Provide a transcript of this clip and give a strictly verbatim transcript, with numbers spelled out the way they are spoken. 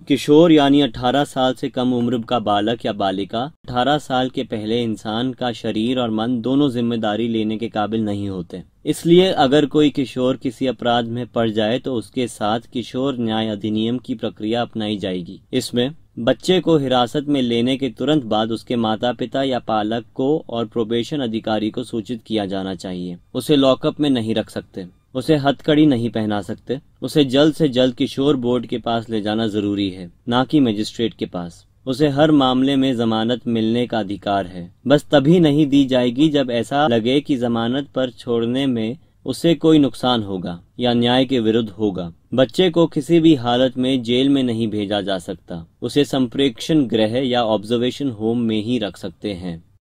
किशोर यानी अठारह साल से कम उम्र का बालक या बालिका अठारह साल के पहले इंसान का शरीर और मन दोनों जिम्मेदारी लेने के काबिल नहीं होते। इसलिए अगर कोई किशोर किसी अपराध में पड़ जाए तो उसके साथ किशोर न्याय अधिनियम की प्रक्रिया अपनाई जाएगी। इसमें बच्चे को हिरासत में लेने के तुरंत बाद उसके माता पिता या पालक को और प्रोबेशन अधिकारी को सूचित किया जाना चाहिए। उसे लॉकअप में नहीं रख सकते, उसे हथकड़ी नहीं पहना सकते। उसे जल्द से जल्द किशोर बोर्ड के पास ले जाना जरूरी है, ना कि मजिस्ट्रेट के पास। उसे हर मामले में जमानत मिलने का अधिकार है, बस तभी नहीं दी जाएगी जब ऐसा लगे कि जमानत पर छोड़ने में उसे कोई नुकसान होगा या न्याय के विरुद्ध होगा। बच्चे को किसी भी हालत में जेल में नहीं भेजा जा सकता, उसे संप्रेक्षण गृह या ऑब्जर्वेशन होम में ही रख सकते हैं।